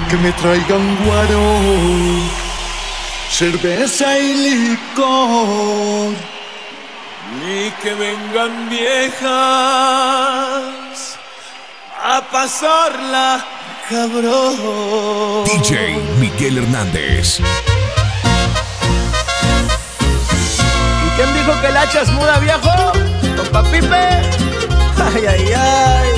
que me traigan guaro, cerveza y licor. Ni que vengan viejas a pasarla, cabrón. DJ Miguel Hernández. ¿Y quién dijo que el hacha es muda, viejo? ¿Compa Pipe? Ay, ay, ay.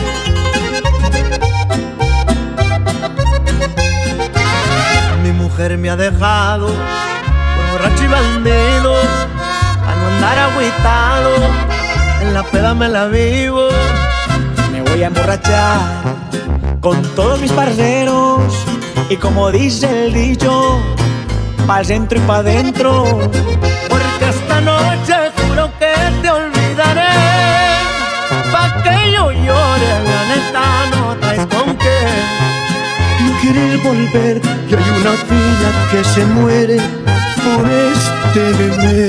Mi mujer me ha dejado por borracho y bandido, a no andar agüitado, en la peda me la vivo. Me voy a emborrachar con todos mis parceros, y como dice el dicho, pa'l centro y pa' dentro. Porque esta noche juro que te olvidaré, pa' que yo llore, la neta no traes con qué. No quieres volver y hay una fila que se muere por este bebé.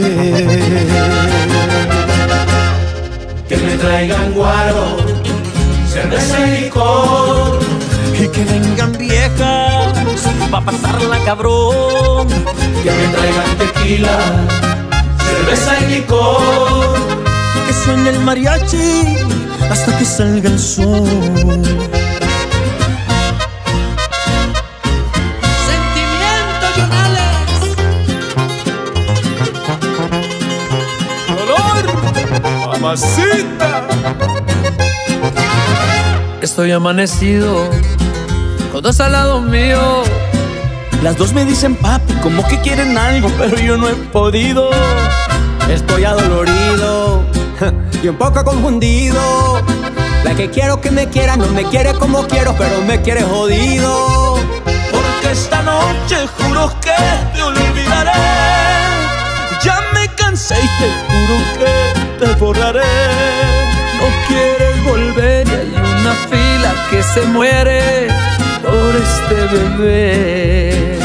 Que me traigan guaro, cerveza y licor. Y que vengan viejas pa' pasarla, cabrón. Que me traigan tequila, cerveza y licor. Que suene el mariachi hasta que salga el sol. Sentimiento, Jonales. Dolor, mamacita. Estoy amanecido, todos al lado mío. Las dos me dicen papi, como que quieren algo, pero yo no he podido. Estoy adolorido y un poco confundido. La que quiero que me quiera no me quiere como quiero, pero me quiere jodido. Porque esta noche juro que te olvidaré. Ya me cansé y te juro que te borraré. No quieres volver y hay una fila que se muere por este bebé.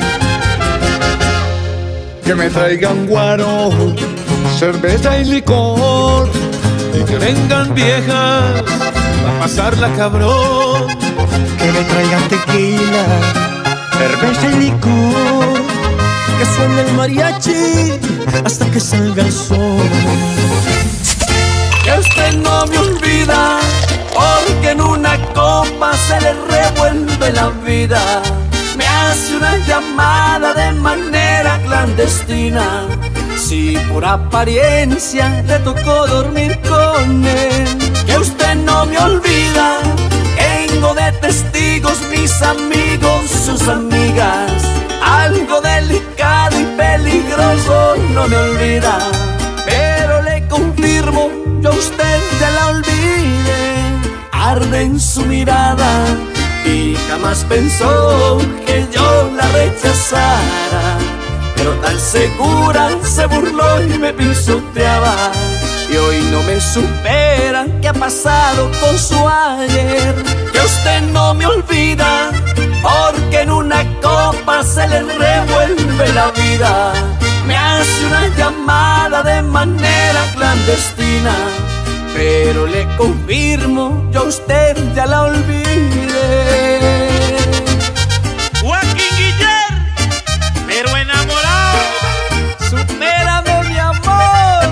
Que me traigan guaro, cerveza y licor. Y que vengan viejas a pasarla, cabrón. Que me traigan tequila, cerveza y licor. Que suene el mariachi hasta que salga el sol. Que usted no me olvida, porque en una copa se le revuelve la vida. Me hace una llamada de manera clandestina. Si por apariencia le tocó dormir con él. Que usted no me olvida, tengo de testigos mis amigos, sus amigas. Algo delicado y peligroso no me olvida, pero le confirmo, yo a usted ya la olvidé. Arde en su mirada y jamás pensó que yo la rechazara. Pero tan segura se burló y me pisoteaba. Y hoy no me supera qué ha pasado con su ayer. Que usted no me olvida, porque en una copa se le revuelve la vida. Me hace una llamada de manera clandestina, pero le confirmo, yo a usted ya la olvidé. Joaquín Guiller, pero enamorado. Supérame, mi amor.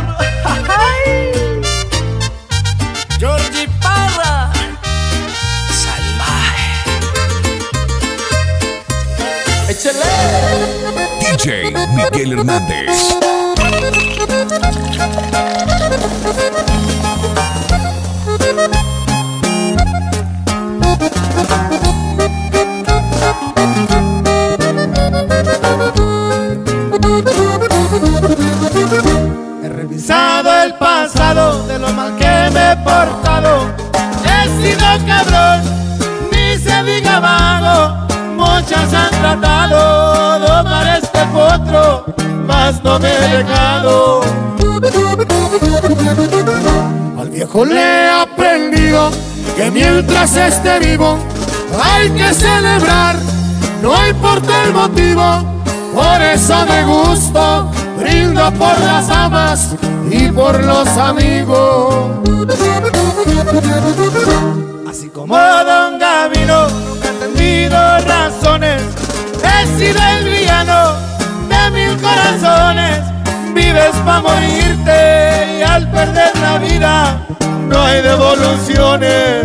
Georgie Parra, salvaje. Échale. DJ Miguel Hernández. He revisado el pasado de lo mal que me he portado. He sido cabrón, ni se diga vago. Muchas han tratado de domar este potro, mas no me he dejado. Al viejo le he aprendido que mientras esté vivo hay que celebrar, no importa el motivo. Por eso me gusto, brindo por las amas y por los amigos. Así como Don Gavino nunca ha tenido razón, razones. He sido el villano de 1000 corazones. Vives pa' morirte y al perder la vida no hay devoluciones.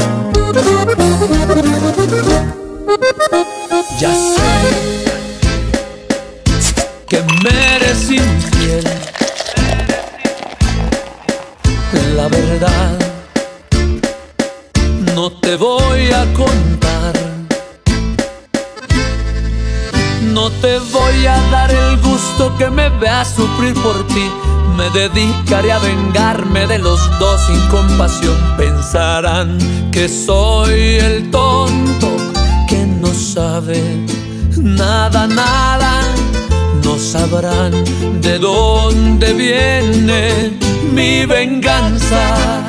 Ya sé que me eres infiel, la verdad no te voy a contar. No te voy a dar el gusto que me veas sufrir por ti. Me dedicaré a vengarme de los dos sin compasión. Pensarán que soy el tonto que no sabe nada, nada. No sabrán de dónde viene mi venganza.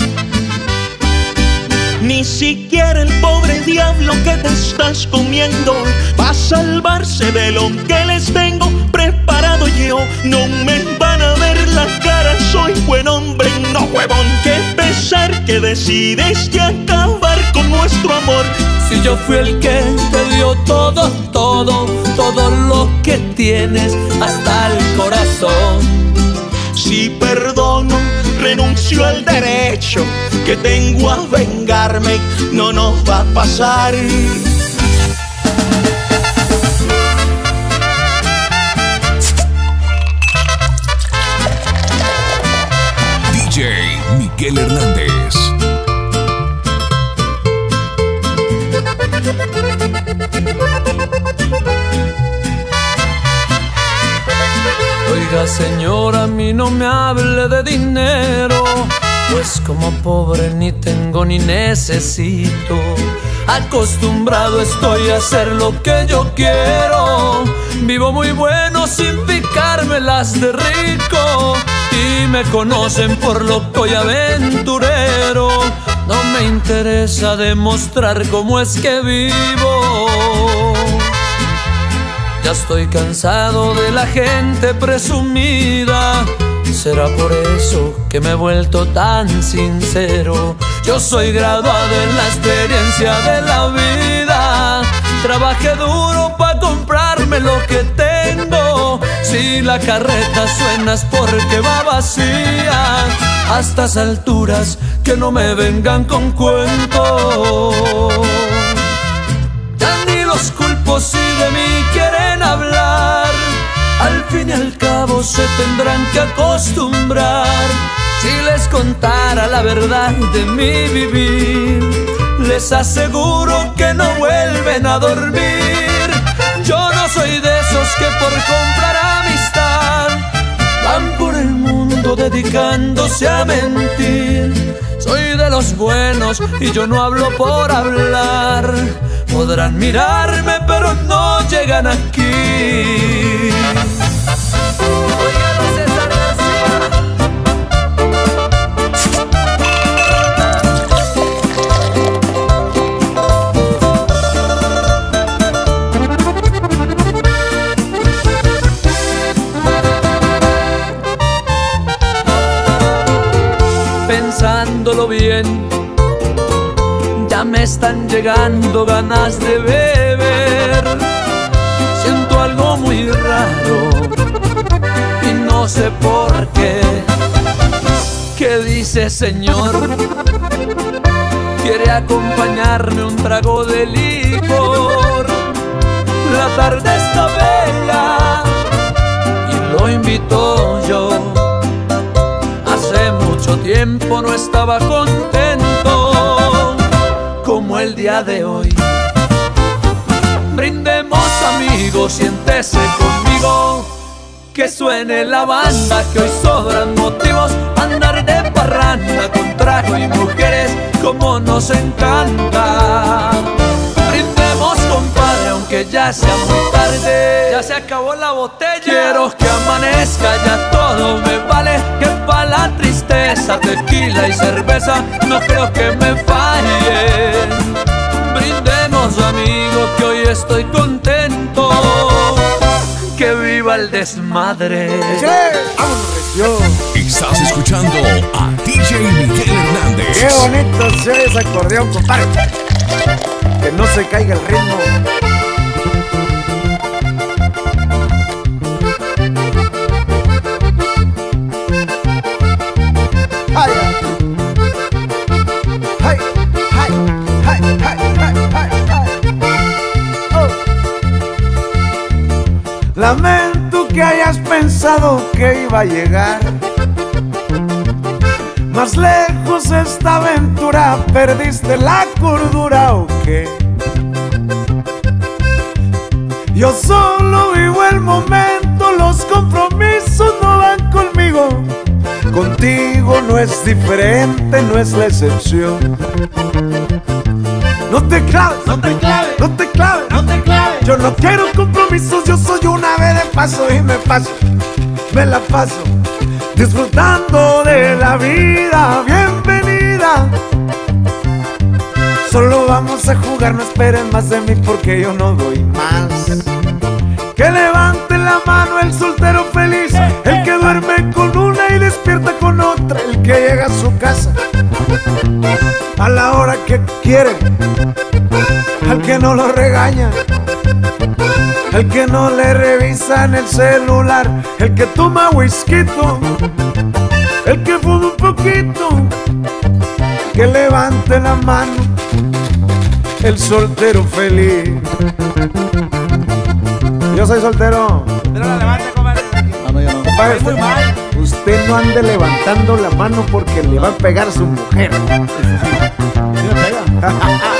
Ni siquiera el pobre diablo que te estás comiendo va a salvarse de lo que les tengo preparado yo. No me van a ver la cara, soy buen hombre, no huevón. Qué pesar que decidiste acabar con nuestro amor. Si yo fui el que te dio todo, todo, todo lo que tienes, hasta el corazón. Si perdono, renuncio al derecho que tengo a vengarme, no nos va a pasar. DJ Miguel Hernández. Oiga señora, a mí no me hable de dinero, pues como pobre ni tengo ni necesito. Acostumbrado estoy a hacer lo que yo quiero. Vivo muy bueno sin picármelas de rico. Y me conocen por loco y aventurero. No me interesa demostrar cómo es que vivo. Ya estoy cansado de la gente presumida. Será por eso que me he vuelto tan sincero. Yo soy graduado en la experiencia de la vida. Trabajé duro para comprarme lo que tengo. Si la carreta suena es porque va vacía. A estas alturas que no me vengan con cuentos. Ya ni los culpo si de mí quieren hablar. Al fin y al cabo se tendrán que acostumbrar. Si les contara la verdad de mi vivir, les aseguro que no vuelven a dormir. Yo no soy de esos que por comprar amistad van por el mundo dedicándose a mentir. Soy de los buenos y yo no hablo por hablar. Podrán mirarme pero no llegan aquí. Pensándolo bien, ya me están llegando ganas de beber. Siento algo muy raro y no sé por qué. ¿Qué dice señor? ¿Quiere acompañarme un trago de licor? La tarde está bella y lo invito yo. Hace mucho tiempo no estaba contento como el día de hoy. Brindemos amigos, siéntese conmigo, que suene la banda, que hoy sobran motivos. Andar de parranda con trago y mujeres como nos encanta. Brindemos compadre, aunque ya sea muy tarde. Ya se acabó la botella. Quiero que amanezca, ya todo me vale. Que pa' la tristeza, tequila y cerveza no creo que me falle. Brindemos amigo, que hoy estoy contento. Que viva el desmadre. Estás escuchando a DJ Miguel Hernández. Qué bonito se oye ese acordeón, compadre. Que no se caiga el ritmo. pensado que iba a llegar más lejos esta aventura. ¿Perdiste la cordura o qué? Yo solo vivo el momento, los compromisos no van conmigo. Contigo no es diferente, no es la excepción. No te claves, no te claves, no te claves, no te claves. Yo no quiero compromisos, yo soy una vez de paso y me la paso disfrutando de la vida. Bienvenida. Solo vamos a jugar, no esperen más de mí porque yo no doy más. Que levante la mano el soltero feliz, el que duerme con una y despierta con otra, el que llega a su casa a la hora que quiere, al que no lo regaña, el que no le revisa en el celular, el que toma whisky, el que fuma un poquito. Que levante la mano el soltero feliz. Yo soy soltero. No la levante, compadre. No, yo no. Compadre, Es muy mal. usted no ande levantando la mano porque le va a pegar a su mujer. Sí me pega.